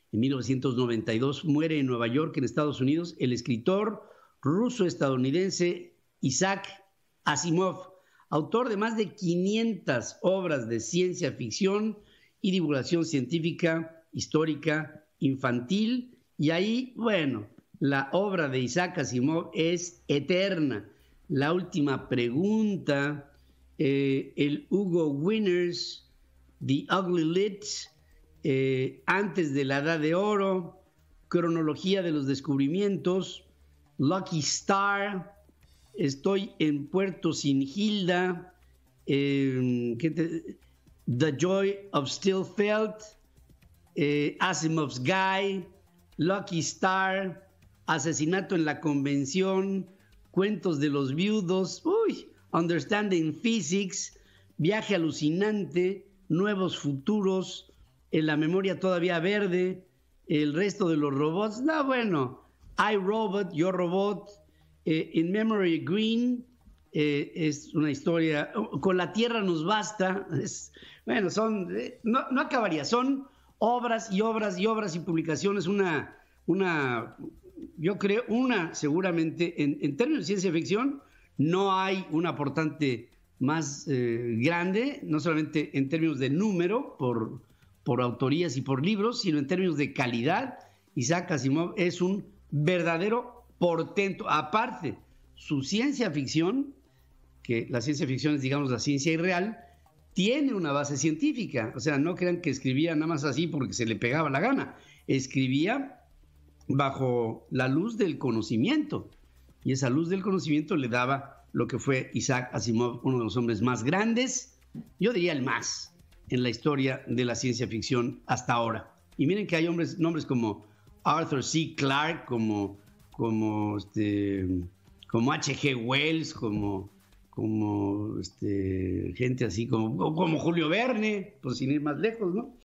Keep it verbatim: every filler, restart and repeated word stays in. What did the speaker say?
En mil novecientos noventa y dos muere en Nueva York, en Estados Unidos, el escritor ruso-estadounidense Isaac Asimov, autor de más de quinientas obras de ciencia ficción y divulgación científica, histórica, infantil. Y ahí, bueno, la obra de Isaac Asimov es eterna. La última pregunta, eh, el Hugo Winners, The Ugly Lit, eh, Antes de la Edad de Oro, Cronología de los Descubrimientos, Lucky Star, Estoy en Puerto Sin Hilda, eh, ¿qué te, The Joy of Stillfeld, eh, Asimov's Guy, Lucky Star, Asesinato en la Convención, Cuentos de los Viudos, uy, Understanding Physics, Viaje Alucinante, Nuevos Futuros, En la Memoria Todavía Verde, El Resto de los Robots. No, bueno, I, Robot, Yo Robot, eh, In Memory Green, eh, es una historia, Con la Tierra Nos Basta, es, bueno, son, eh, no, no acabaría, son obras y obras y obras y publicaciones, una, una yo creo, una seguramente, en, en términos de ciencia ficción, no hay un aportante más eh, grande, no solamente en términos de número, por, por autorías y por libros, sino en términos de calidad. Isaac Asimov es un verdadero portento. Aparte, su ciencia ficción, que la ciencia ficción es, digamos, la ciencia irreal, tiene una base científica. O sea, no crean que escribía nada más así porque se le pegaba la gana. Escribía bajo la luz del conocimiento, y esa luz del conocimiento le daba lo que fue Isaac Asimov, uno de los hombres más grandes, yo diría el más, en la historia de la ciencia ficción hasta ahora. Y miren que hay hombres, nombres como Arthur C. Clarke, como, como, este, como H G. Wells, como, como este, gente así como, como Julio Verne, por sin ir más lejos, ¿no?